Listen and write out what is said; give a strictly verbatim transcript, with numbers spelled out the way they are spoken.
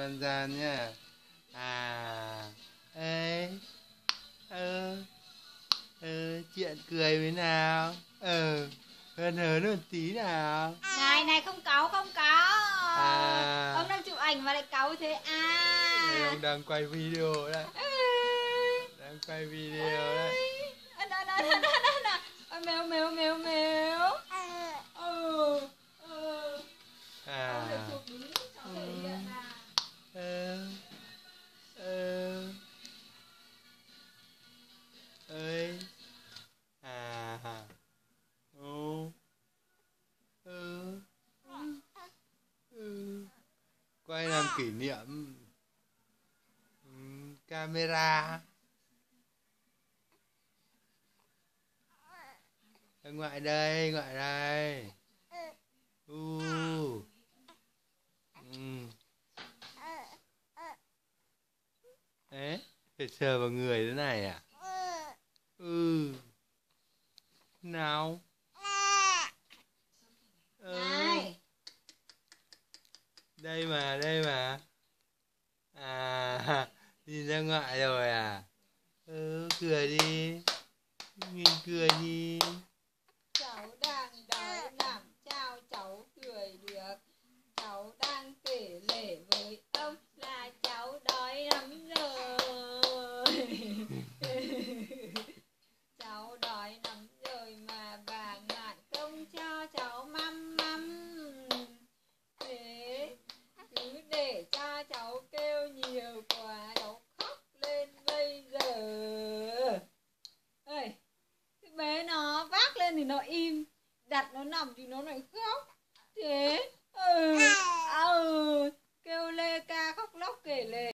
Gian gian nhá. À ê ơ ơ chuyện cười với nào. Ờ hớn hớn một tí nào. Này này, không cáu không cáu. À Ông đang chụp ảnh mà lại cáu thế à? ông đang quay video đấy. Đang quay video đấy. Mèo mèo mèo mèo. Ừ. Ừ. À Ông được chụp đúng cháu thể hiện à? ơ ơ ơi à ô ừ ừ quay làm kỷ niệm. Ừ, camera ngoại đây ngoại đây. U ừ. Đấy phải sờ vào người thế này à. Ừ nào. Ừ. Đây mà đây mà. À nhìn ra ngoại rồi à. Ừ cười đi, nhìn cười đi. Cháu đang đói làm sao cháu cười được. Cháu đang kể lể với ông là cháu đói lắm rồi. Cháu đói lắm rồi mà bà ngại không cho cháu măm măm. Thế cứ để cha cháu kêu nhiều quá cháu khóc lên bây giờ. Ê, cái bé nó vác lên thì nó im, đặt nó nằm thì nó lại khóc. Thế ừ, ừ kêu lê ca khóc lóc kể lể.